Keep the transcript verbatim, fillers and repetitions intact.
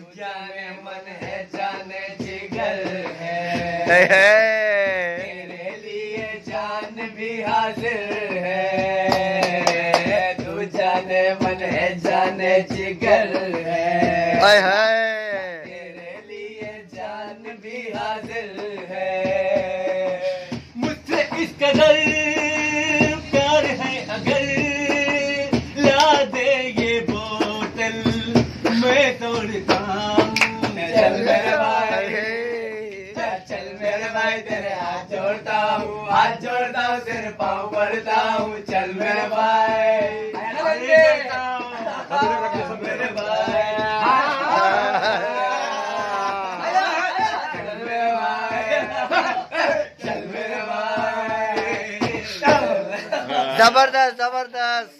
जाने मन है जाने जिगर है, तेरे लिए जान भी हाजिर है। तू जाने मन है जाने जिगर है, तेरे लिए जान भी हाजिर है। मुझसे इस कदर प्यार है अगर ला दे ये बोतल मैं तोड़ता हूँ। चल मेरे भाई, चल चल मेरे भाई तेरे हाथ जोड़ता हूँ, हाथ जोड़ता हूँ तेरे पाँव पड़ता हूँ। चल मेरे भाई, चल मेरे भाई, जबरदस्त जबरदस्त।